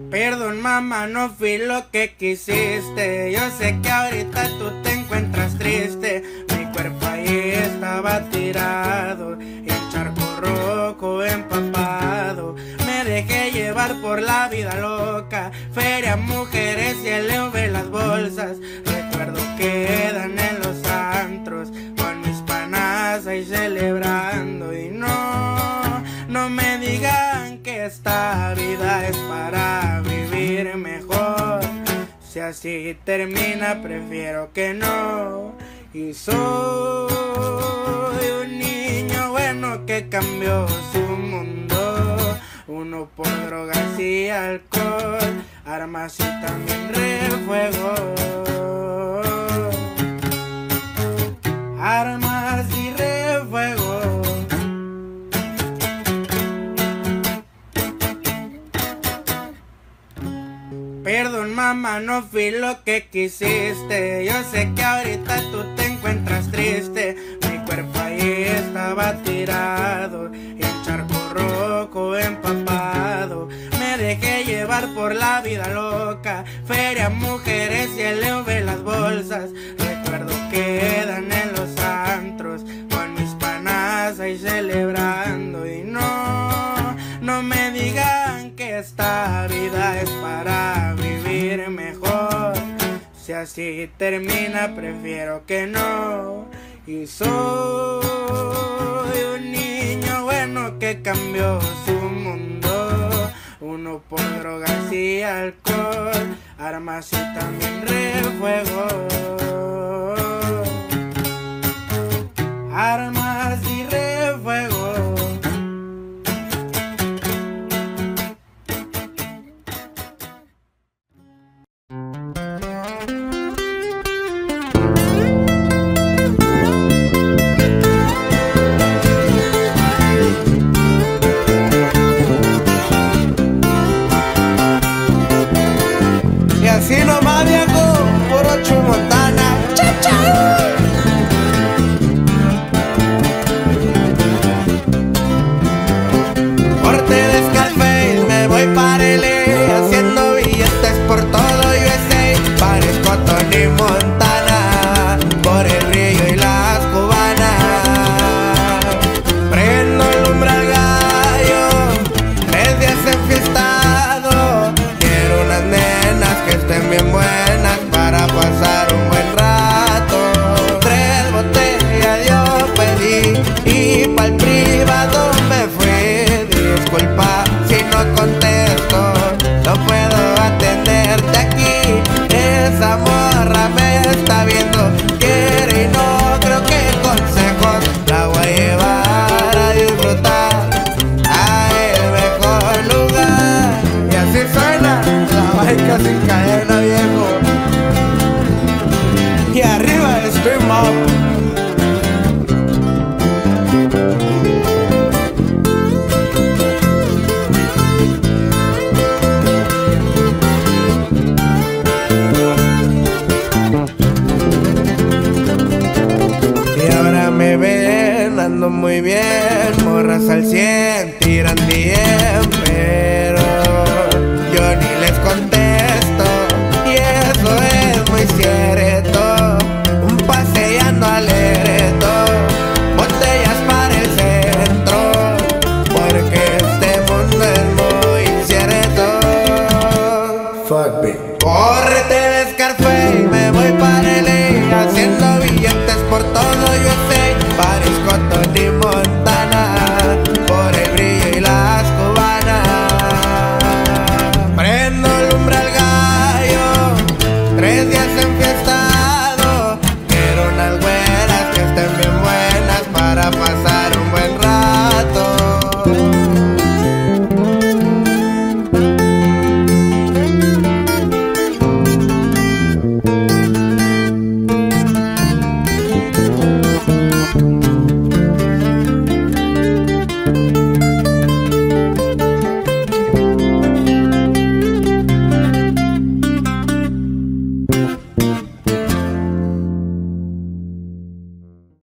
Perdón mamá, no fui lo que quisiste. Yo sé que ahorita tú te encuentras triste. Mi cuerpo ahí estaba tirado, el charco rojo empapado. Me dejé llevar por la vida loca, feria, mujeres y el leo de las bolsas. Recuerdo que quedan en los antros con mis panas ahí celebrando. Y no me digan que esta vida es para vivir mejor. Si así termina, prefiero que no. Y soy un niño bueno que cambió su mundo. Uno por drogas y alcohol, armas y también refuego. Armas y refuego. Perdón mamá, no fui lo que quisiste. Yo sé que ahorita tú te encuentras triste. Mi cuerpo ahí estaba tirado, el charco rojo empapado. Me dejé llevar por la vida loca, feria, mujeres y el leo de las bolsas. Recuerdo que quedan en los antros con mis panas ahí celebrando. Y no me digan que esta vida es para vivir mejor. Si así termina, prefiero que no. Y soy un niño bueno que cambió su mundo. Uno por drogas y alcohol, armas y también refuego. Armas